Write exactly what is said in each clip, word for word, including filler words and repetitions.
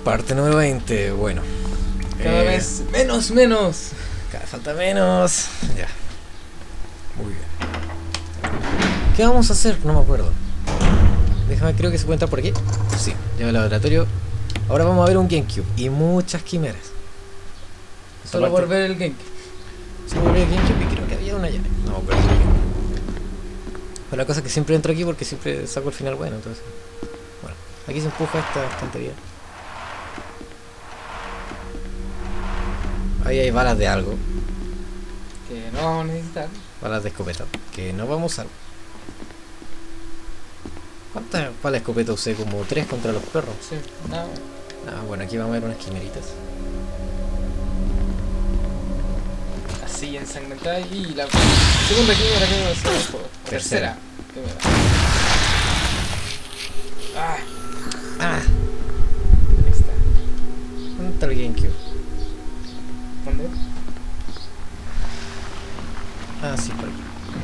Parte número veinte, bueno. Cada eh, vez menos, menos. Cada vez falta menos. Ya. Muy bien. ¿Qué vamos a hacer? No me acuerdo. Déjame, creo que se puede entrar por aquí. Sí, ya el laboratorio. Ahora vamos a ver un GameCube y muchas quimeras. Esta Solo parte- por ver el GameCube. Sí, por el GameCube y creo que había una llave. No me acuerdo. Pero la cosa es que siempre entro aquí porque siempre saco el final bueno, entonces. Bueno, aquí se empuja esta estantería. Ahí hay balas de algo. Que no vamos a necesitar. Balas de escopeta. Que no vamos a usar. ¿Cuántas balas de escopeta usé? Como tres contra los perros. Sí, nada. Ah, bueno, aquí vamos a ver unas quimeritas. Así ensangrentada. Y la segunda quimera que me va a hacer el juego. Tercera. Tercera quimera. Ah, ¡Ah! ahí está. ¿Dónde está el GameCube? ¿Dónde? Ah, sí, por aquí.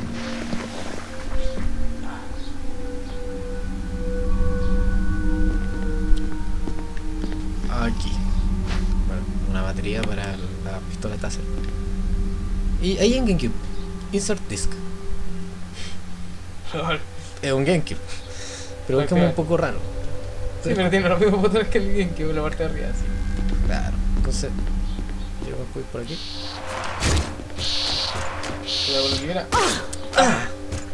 Aquí. Bueno, una batería para la pistola Taser. Y ahí en GameCube. Insert disc. Es un GameCube. Pero es como un poco raro. Sí, pero tiene los mismos botones que el GameCube en la parte de arriba. Sí. Claro. Entonces, yo me voy por aquí. Cuidado con la quimera. ¡Ah!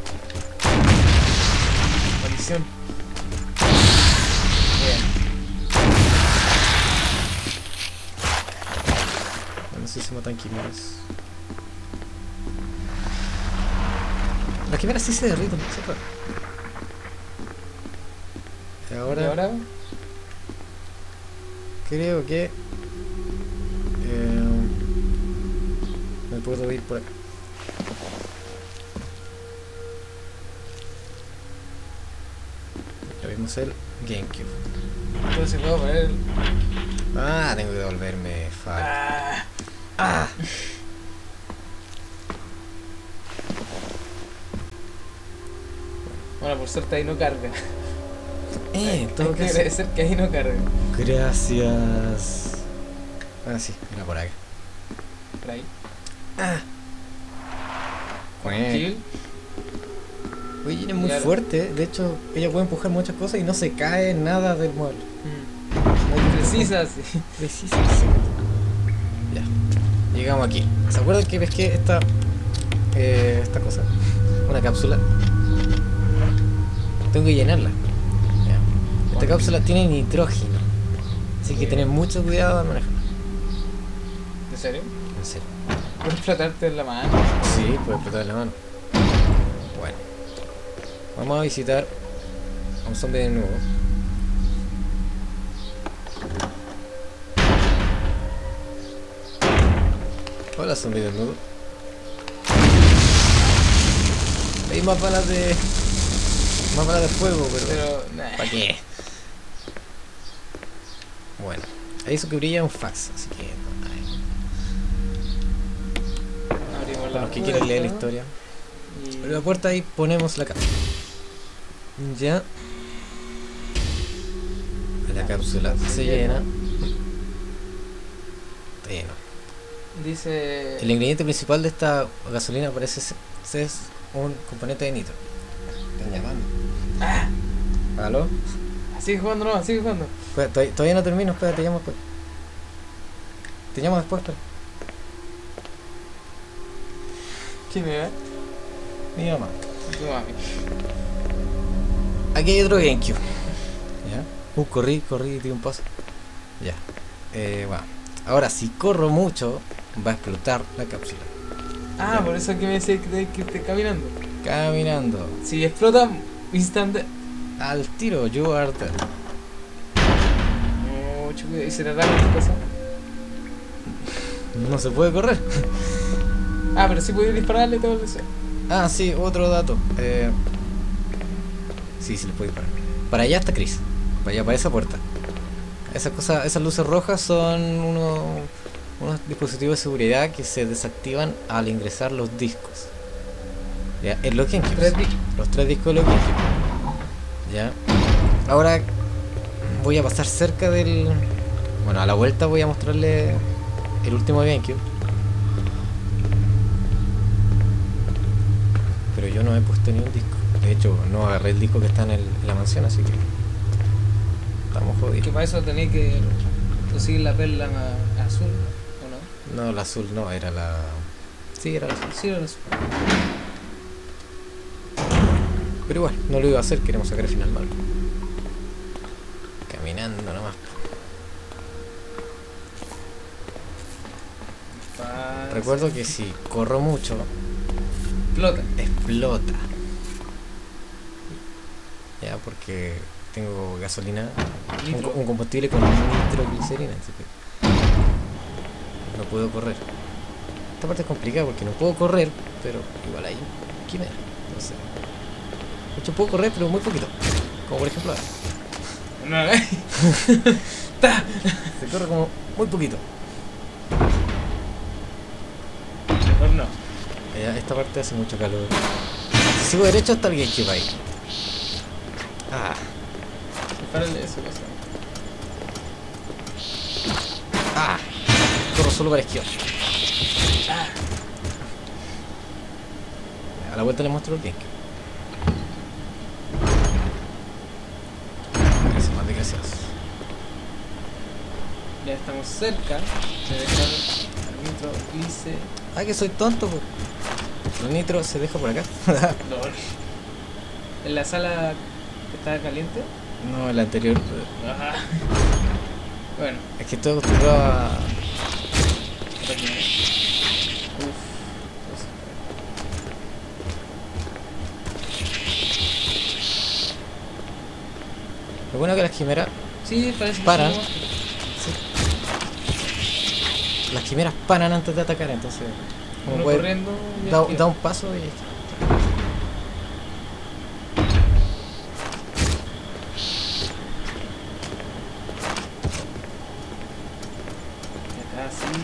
Maldición. Bien. No sé si se matan quimeras. Las quimeras sí se derriten, ¿sí? Y ahora, ¿Y ahora? creo que eh, me puedo ir por acá. Ya vimos el GameCube. Entonces puedo poner el... Ah, tengo que devolverme. Fuck. Ah. Ah. Bueno, por suerte ahí no carga. Eh, en todo Hay que caso. agradecer que ahí no carga. Gracias. Ah, sí, era por acá. Por ahí. Ah. Bueno. Kill. Oye, es muy Claro. fuerte. De hecho, ella puede empujar muchas cosas y no se cae nada del mueble. Mm. No hay Precisa, sí. Precisa, sí. Ya. Llegamos aquí. ¿Se acuerdan que pesqué esta eh, esta cosa? Una cápsula. Tengo que llenarla. Ya. Esta Bueno. cápsula tiene nitrógeno. Así que Sí. tener mucho cuidado al manejarla. ¿En serio? En serio. Puedes flotarte en la mano. Sí, puede explotar en la mano. Bueno. Vamos a visitar a un zombie de nuevo. Hola, zombie desnudo. Hay más balas de. Más balas de fuego, pero. Pero, nah. ¿Para qué? Bueno, ahí eso que brilla es un fax, así que. Ay, Abrimos para la los que quieran leer la historia. Y... Abre la puerta y ponemos la cápsula. Ya. La cápsula se llena. Está lleno. Dice... El ingrediente principal de esta gasolina parece ser ser un componente de nitro. Están llamando. ¡Ah! ¿Aló? Sigue jugando, no, sigue jugando. Espera, todavía, todavía no termino, espera, te llamo después. Te llamo después, espera. ¿Quién era? Mi mamá. Tu mami. Aquí hay otro GameCube. ¿Ya? Uh, corrí, corrí y di un paso. Ya. Eh, bueno. Ahora, si corro mucho, va a explotar la cápsula. Ah, Ya. por eso que me decía que te- que esté caminando. Caminando. Si explota, instante... Al tiro, you are dead. Mucho cuidado. ¿Y se trata de cosa? No se puede correr. Ah, pero sí puede dispararle todo el deseo. Ah, sí, otro dato. Eh, sí, sí, le puedo disparar. Para allá está Chris. Para allá, para esa puerta. Esas cosas, esas luces rojas son unos, unos dispositivos de seguridad que se desactivan al ingresar los discos. Ya, en los GameCube. Tres discos. Los tres discos de los GameCube. Ya. Ahora voy a pasar cerca del, Bueno, a la vuelta voy a mostrarle el último GameCube. Pero yo no he puesto ni un disco. De hecho, no agarré el disco que está en, el, en la mansión, así que estamos Que jodidos. para eso tenéis que conseguir la perla ma- azul, ¿o no? No, la azul no, era la... Sí, era la azul. Sí, era azul. Pero igual, no lo iba a hacer, queremos sacar el final mal. Caminando nomás. Pa- Recuerdo que si corro mucho, Explota. explota. Ya, porque tengo gasolina, un, Nitro. co- un combustible con nitroglicerina, así que no puedo correr. Esta parte es complicada porque no puedo correr, pero igual hay quimera. Entonces, de hecho puedo correr, pero muy poquito. Como por ejemplo ahora. No, ¿eh? Ta. Se corre como muy poquito. Mejor no. Ya, esta parte hace mucho calor. Si sigo derecho hasta el GameCube ahí. Ah, Párale eso, cosa. ah. Corro solo para esquivar. A la vuelta le muestro el GameCube. Gracias, más desgraciados. Ya estamos cerca de dejar el nitro glice. Ah, que soy tonto, pues. El nitro se deja por acá. No. En la sala que estaba caliente. No, el anterior. Ajá. Bueno, Es que estoy acostumbrado a. Uf. Lo bueno que las quimeras. Sí, parece que Paran. sí, Las quimeras paran antes de atacar, entonces. Como uno puede, corriendo. y da, esquiva. da un paso y. Y acá sí.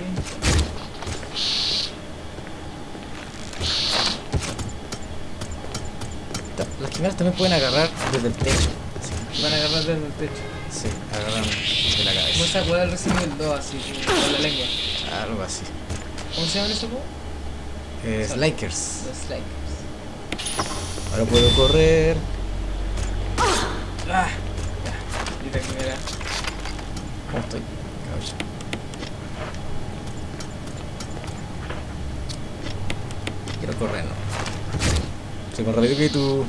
ta- Las quimeras también pueden agarrar desde el techo. Así, Van a agarrar desde el techo. sí, agarran de la ¿Cómo cabeza. se acuerda el Resident Evil dos así, con la lengua? Algo así. ¿Cómo se llaman esos juegos? Eh, Son- Slikers. Los Slikers. Ahora puedo correr. Ah, ya. Y la primera. ¿Cómo estoy? Cabrón. Quiero correr, ¿no? Soy más rápido que tú.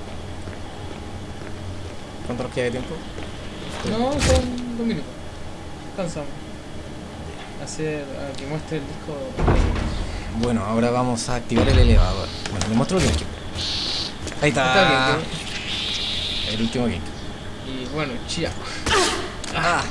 ¿Cuánto nos queda de tiempo? No, son dos minutos. Cansamos. Hacer a que muestre el disco. Bueno, ahora vamos a activar el elevador. Bueno, le muestro el GameCube. Ahí está. Está bien, El último GameCube. Y bueno, chía. Ah.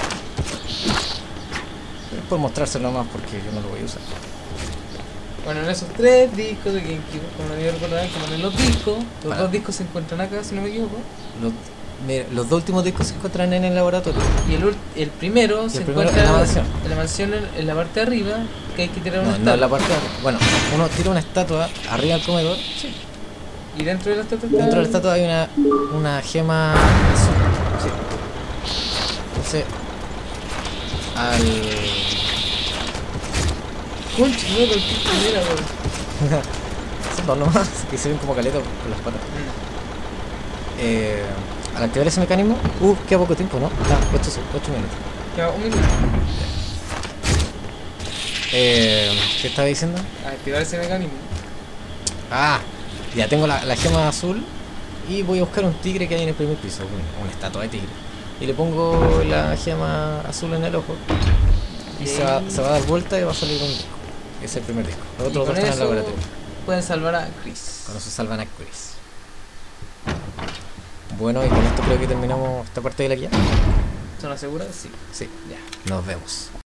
Es por mostrárselo más porque yo no lo voy a usar. Bueno, en esos tres discos de GameCube, como me recordarán, como en los discos, los Para. dos discos se encuentran acá, si no me equivoco. Los, mira, los dos últimos discos se encuentran en el laboratorio. Y el, ul- el primero se el primero encuentra en la mansión. en la mansión en, en la parte de arriba, que hay que tirar una No, no en la estatua. parte de arriba. Bueno, uno tira una estatua arriba del comedor. Sí. Y dentro de la estatua está... Dentro de la estatua hay una, una gema azul. Sí. Entonces, al. Concha, no, con qué primera, weón. Son dos nomás, que se ven como caletas con las patas. Eh, al activar ese mecanismo, uh, queda poco tiempo, ¿no? Ah, ocho minutos. Queda un minuto. Eh, ¿Qué estaba diciendo? A activar ese mecanismo. Ah, ya tengo la, la gema azul y voy a buscar un tigre que hay en el primer piso, un- una estatua de tigre. Y le pongo la gema azul en el ojo y se va, se va a dar vuelta y va a salir un disco. Ese es el primer disco. Los Y otros con dos están en el eso laboratorio. pueden salvar a Chris. Con eso salvan a Chris. Bueno, y con esto creo que terminamos esta parte de la guía. ¿Son seguras? Sí. Sí, Ya. nos vemos.